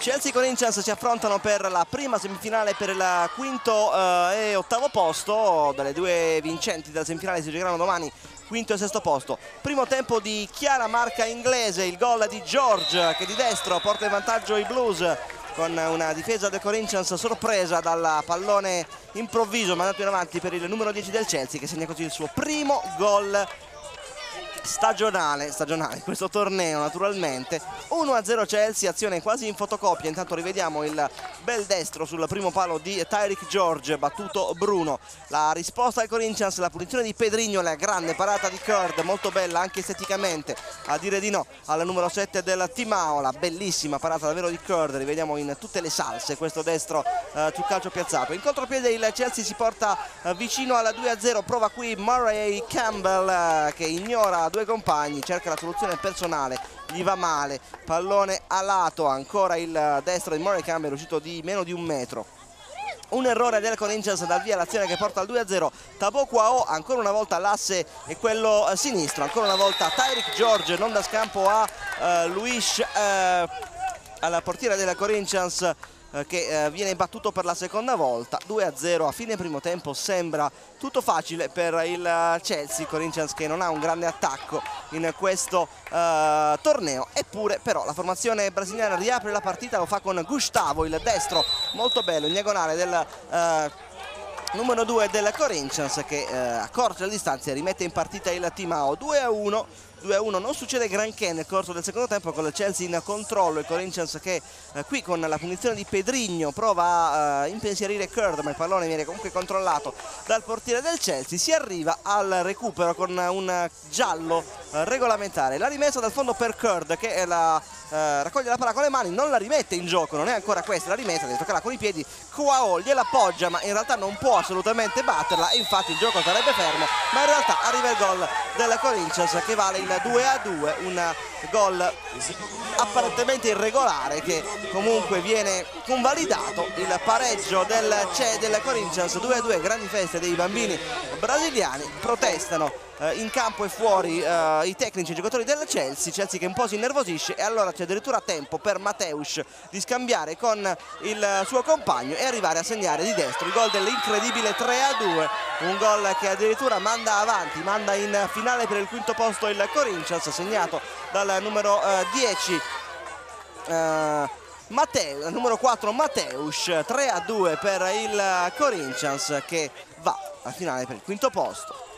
Chelsea e Corinthians si affrontano per la prima semifinale per il quinto e ottavo posto. Dalle due vincenti della semifinale si giocheranno domani quinto e sesto posto. Primo tempo di chiara marca inglese, il gol di George che di destro porta in vantaggio i Blues con una difesa del Corinthians sorpresa dal pallone improvviso mandato in avanti per il numero 10 del Chelsea, che segna così il suo primo gol stagionale in questo torneo naturalmente. 1-0 Chelsea, azione quasi in fotocopia. Intanto rivediamo il bel destro sul primo palo di Tyrick George, battuto Bruno. La risposta al Corinthians, la punizione di Pedrinho, la grande parata di Curd, molto bella anche esteticamente, a dire di no al numero 7 del Timao. La bellissima parata davvero di Curd, rivediamo in tutte le salse questo destro sul calcio piazzato. In contropiede il Chelsea si porta vicino al 2-0, prova qui Murray Campbell che ignora due compagni, cerca la soluzione personale, gli va male, pallone a lato, ancora il destro di Murray Campbell uscito di meno di un metro. Un errore del Corinthians dal via l'azione che porta al 2-0. Tabo Kwao, ancora una volta l'asse è quello sinistro, ancora una volta Tyrick George, non da scampo a Luis, al portiere del Corinthians, che viene battuto per la seconda volta. 2-0 a fine primo tempo, sembra tutto facile per il Chelsea. Corinthians che non ha un grande attacco in questo torneo, eppure però la formazione brasiliana riapre la partita, lo fa con Gustavo, il destro molto bello in diagonale del numero 2 del Corinthians, che accorcia le distanze e rimette in partita il Timao. 2-1, non succede granché nel corso del secondo tempo, con il Chelsea in controllo. Il Corinthians che qui con la punizione di Pedrinho prova a impensierire Curd, ma il pallone viene comunque controllato dal portiere del Chelsea. Si arriva al recupero con un giallo regolamentare, la rimessa dal fondo per Curd che raccoglie la palla con le mani, non la rimette in gioco, non è ancora questa la rimessa, deve toccarla con i piedi. Kwao gliela appoggia ma in realtà non può assolutamente batterla, e infatti il gioco sarebbe fermo, ma in realtà arriva il gol del Corinthians che vale il 2-2, un gol apparentemente irregolare che comunque viene convalidato. Il pareggio del Corinthians 2-2, grandi feste dei bambini brasiliani, protestano in campo e fuori i tecnici e i giocatori del Chelsea che un po' si innervosisce, e allora c'è addirittura tempo per Mateusz di scambiare con il suo compagno e arrivare a segnare di destro il gol dell'incredibile 3-2, un gol che addirittura manda avanti, manda in finale per il quinto posto il Corinthians, segnato dal numero 10 numero 4 Mateusz. 3-2 per il Corinthians che va a finale per il quinto posto.